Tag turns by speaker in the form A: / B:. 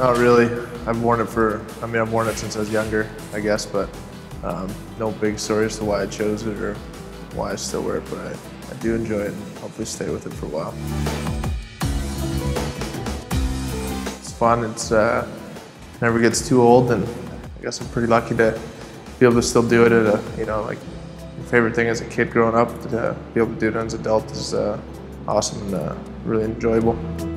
A: Not really. I've worn it since I was younger, I guess, but no big story as to why I chose it or why I still wear it, but I do enjoy it and hopefully stay with it for a while. It's fun. It's never gets too old, and I guess I'm pretty lucky to be able to still do it at like my favorite thing as a kid growing up. To be able to do it as an adult is awesome and really enjoyable.